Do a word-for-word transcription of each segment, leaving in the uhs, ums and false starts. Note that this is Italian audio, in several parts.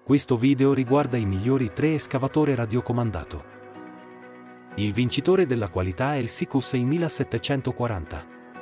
Questo video riguarda i migliori tre escavatore radiocomandato. Il vincitore della qualità è il Siku seimilasettecentoquaranta.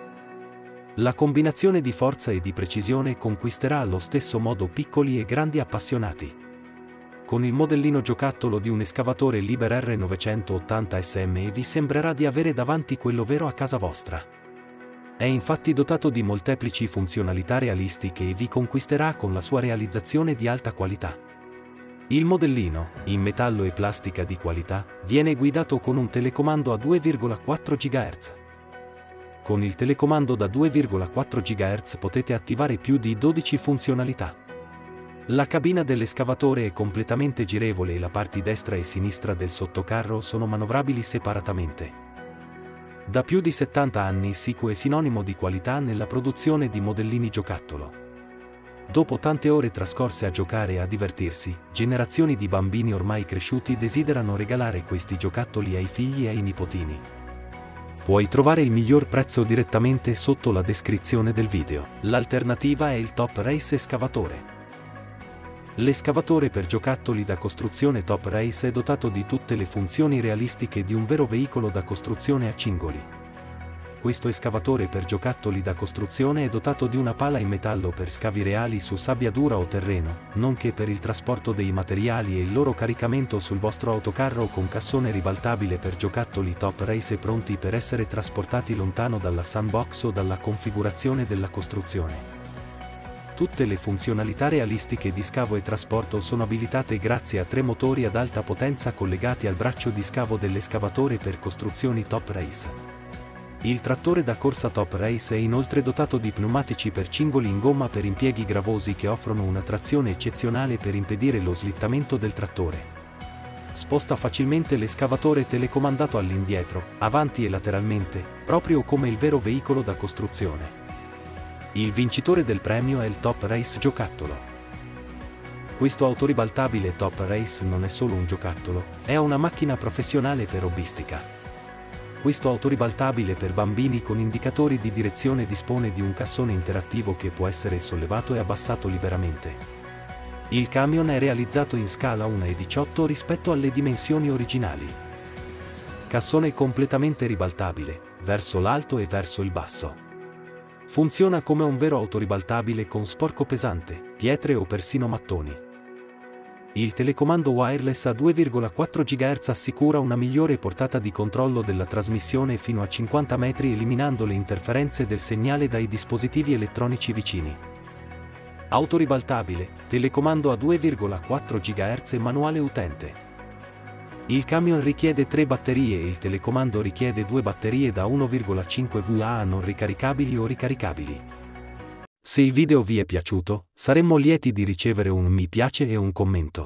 La combinazione di forza e di precisione conquisterà allo stesso modo piccoli e grandi appassionati. Con il modellino giocattolo di un escavatore Liber R novecentottanta S M vi sembrerà di avere davanti quello vero a casa vostra. È infatti dotato di molteplici funzionalità realistiche e vi conquisterà con la sua realizzazione di alta qualità. Il modellino, in metallo e plastica di qualità, viene guidato con un telecomando a due virgola quattro gigahertz. Con il telecomando da due virgola quattro gigahertz potete attivare più di dodici funzionalità. La cabina dell'escavatore è completamente girevole e la parte destra e sinistra del sottocarro sono manovrabili separatamente. Da più di settanta anni Siku è sinonimo di qualità nella produzione di modellini giocattolo. Dopo tante ore trascorse a giocare e a divertirsi, generazioni di bambini ormai cresciuti desiderano regalare questi giocattoli ai figli e ai nipotini. Puoi trovare il miglior prezzo direttamente sotto la descrizione del video. L'alternativa è il Top Race escavatore. L'escavatore per giocattoli da costruzione Top Race è dotato di tutte le funzioni realistiche di un vero veicolo da costruzione a cingoli. Questo escavatore per giocattoli da costruzione è dotato di una pala in metallo per scavi reali su sabbia dura o terreno, nonché per il trasporto dei materiali e il loro caricamento sul vostro autocarro con cassone ribaltabile per giocattoli Top Race pronti per essere trasportati lontano dalla sandbox o dalla configurazione della costruzione. Tutte le funzionalità realistiche di scavo e trasporto sono abilitate grazie a tre motori ad alta potenza collegati al braccio di scavo dell'escavatore per costruzioni Top Race. Il trattore da corsa Top Race è inoltre dotato di pneumatici per cingoli in gomma per impieghi gravosi che offrono una trazione eccezionale per impedire lo slittamento del trattore. Sposta facilmente l'escavatore telecomandato all'indietro, avanti e lateralmente, proprio come il vero veicolo da costruzione. Il vincitore del premio è il Top Race giocattolo. Questo autoribaltabile Top Race non è solo un giocattolo, è una macchina professionale per hobbistica. Questo autoribaltabile per bambini con indicatori di direzione dispone di un cassone interattivo che può essere sollevato e abbassato liberamente. Il camion è realizzato in scala uno a diciotto rispetto alle dimensioni originali. Cassone completamente ribaltabile, verso l'alto e verso il basso. Funziona come un vero autoribaltabile con sporco pesante, pietre o persino mattoni. Il telecomando wireless a due virgola quattro gigahertz assicura una migliore portata di controllo della trasmissione fino a cinquanta metri eliminando le interferenze del segnale dai dispositivi elettronici vicini. Autoribaltabile, telecomando a due virgola quattro gigahertz e manuale utente. Il camion richiede tre batterie e il telecomando richiede due batterie da uno virgola cinque volt non ricaricabili o ricaricabili. Se il video vi è piaciuto, saremmo lieti di ricevere un mi piace e un commento.